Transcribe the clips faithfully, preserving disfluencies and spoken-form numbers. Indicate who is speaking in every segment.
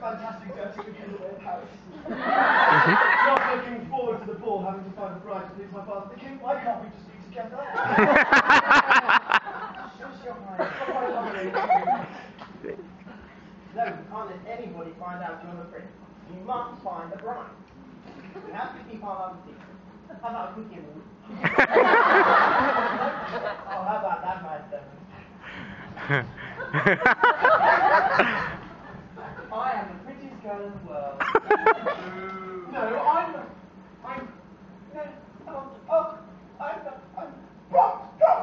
Speaker 1: fantastic dancing with Kendall in Paris. Not looking forward to the ball, having to find a bride to please my father thinking, why can't we just be together?
Speaker 2: Shut your mind. No, you can't let anybody find out you're the prince. You must find a bride. We have to keep our love secret. How about a cookie and Oh, how about that, my son? I am the prettiest girl in the world. No, I'm not. I'm. No, oh, oh, I'm not. I'm. Stop! Stop!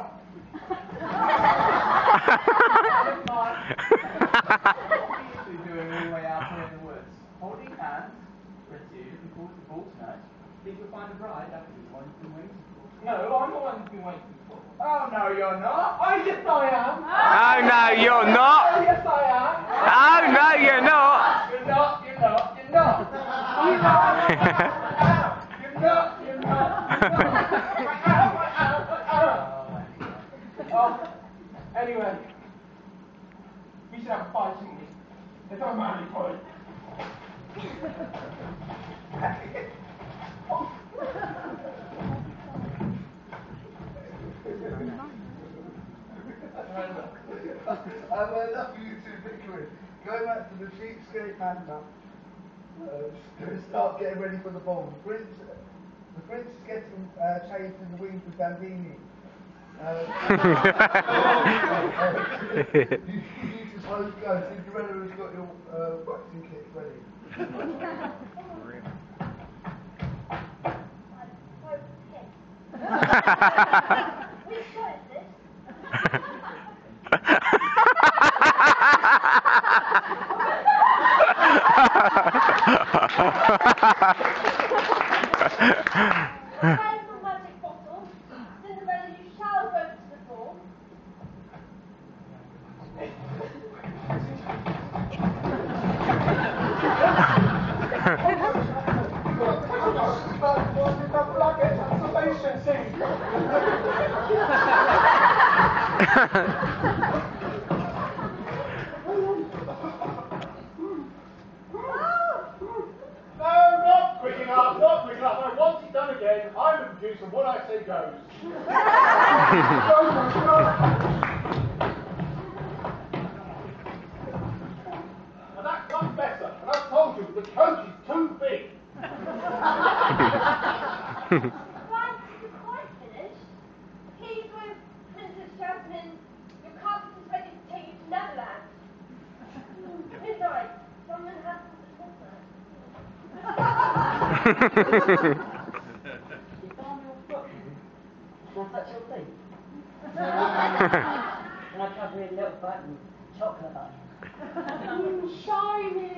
Speaker 2: Never mind. What are you two doing all the way out here in the woods? Holding hands? Pretty, looking forward to the ball tonight. Think you'll find a bride after this one you've been waiting for? No, I'm the one you've been waiting for. Oh, no, you're not. Oh, yes, I am.
Speaker 3: Oh, no, you're not.
Speaker 2: Oh, yes, I am.
Speaker 3: Oh, no, you're not.
Speaker 2: You're not, you're not, you're not. You're not. You're not, you're not, you're not. Oh, anyway. We should have a fight, shouldn't we? Let's have a manly fight.
Speaker 1: I'm uh, enough for you two bickering. Going back to the cheapskate panda. Uh, going to start getting ready for the ball. The prince, the prince is getting uh, changed in the wings with Bandini. Uh, you, you just hold go. Cinderella has got your uh, boxing kit ready.
Speaker 4: Which show is this? Where's the magic bottle? Cinderella, you shall go to the ball.
Speaker 1: And what I say goes. And that comes better. And I've told you, the coach is too big.
Speaker 4: Right, you're quite finished. He's with Princess Jasmine. Your carpet is ready to take you to Neverland. Midnight. Someone has to midnight.
Speaker 5: Can I touch your feet? Can I cover your little button, chocolate button?
Speaker 4: Mm, shiny!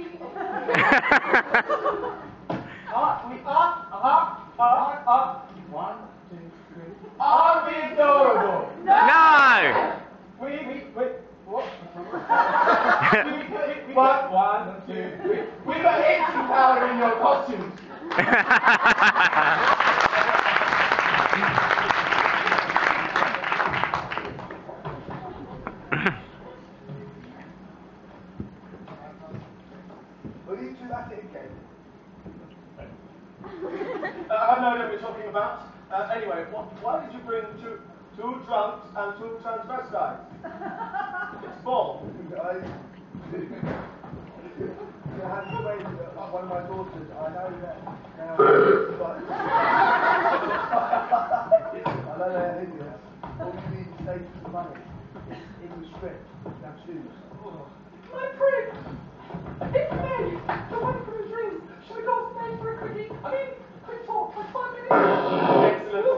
Speaker 2: Up, we up, up, up, up. One, two, three. Are we adorable?
Speaker 3: No!
Speaker 2: We, we, we, what? we, we, we got one, two, three. We got itching powder in your costumes.
Speaker 1: Will you do that again?
Speaker 6: uh, I have no idea what you're talking about. Uh, anyway, what, why did you bring two, two drunks and two transvestites? It's ball.
Speaker 1: I, I had to wait uh, one of my daughters. I know that now. But I know they're idiots. All you need to save some money. It's in the script. Now choose.
Speaker 2: My prince! It's me! The one for a drink! Shall we go upstairs for a quickie? I mean, quick talk, like five minutes?
Speaker 6: Excellent.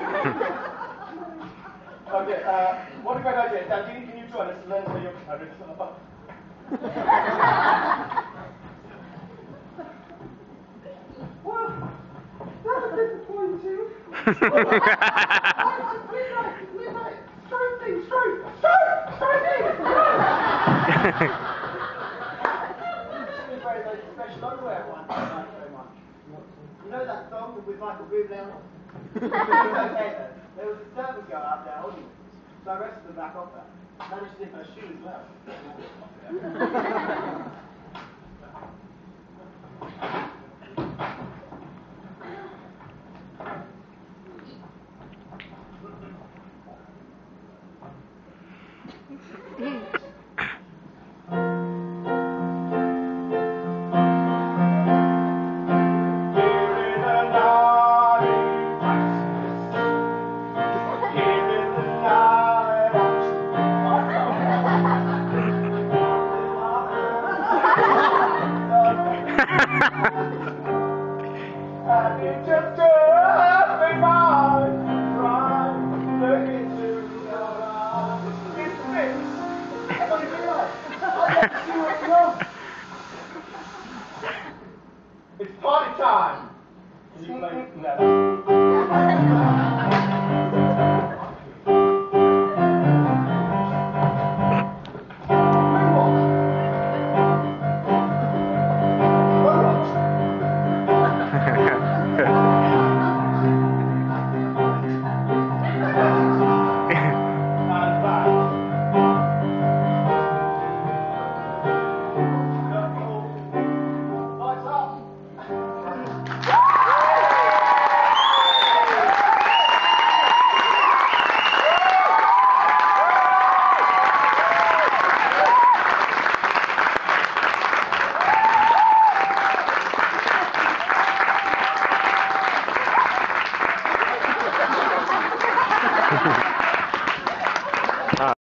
Speaker 6: Okay, uh, what a great idea. Dandini, can you join us and learn how your character are?
Speaker 2: Well, that was disappointing. Midnight, midnight, stroke thing, stroke, stroke, stroke thing! Special underwear one. Thank you very much. You know that song with Michael Bublé on it? Okay, there was a servant girl out there holding it, so I rested her back off her. Managed to nip her shoe as well.
Speaker 6: time. Can you play? No.